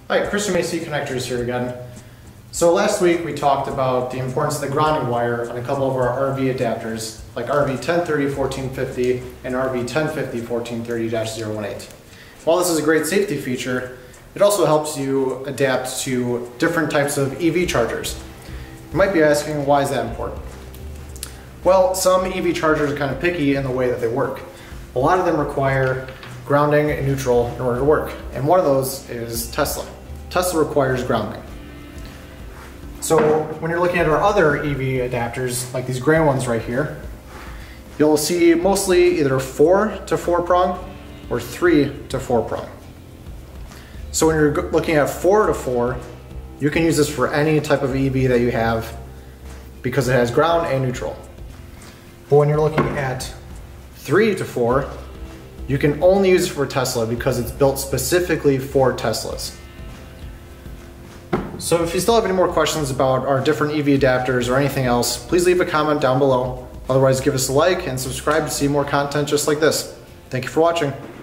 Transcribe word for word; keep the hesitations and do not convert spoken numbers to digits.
Hi, Chris from A C Connectors here again. So last week we talked about the importance of the grounding wire on a couple of our R V adapters, like R V ten thirty fourteen fifty and R V ten fifty fourteen thirty dash zero one eight. While this is a great safety feature, it also helps you adapt to different types of E V chargers. You might be asking, why is that important? Well, some E V chargers are kind of picky in the way that they work. A lot of them require grounding and neutral in order to work, and one of those is Tesla. Tesla requires grounding. So when you're looking at our other E V adapters, like these gray ones right here, you'll see mostly either four to four prong or three to four prong. So when you're looking at four to four, you can use this for any type of E V that you have because it has ground and neutral. But when you're looking at three to four, you can only use it for Tesla because it's built specifically for Teslas. So if you still have any more questions about our different E V adapters or anything else, please leave a comment down below. Otherwise, give us a like and subscribe to see more content just like this. Thank you for watching.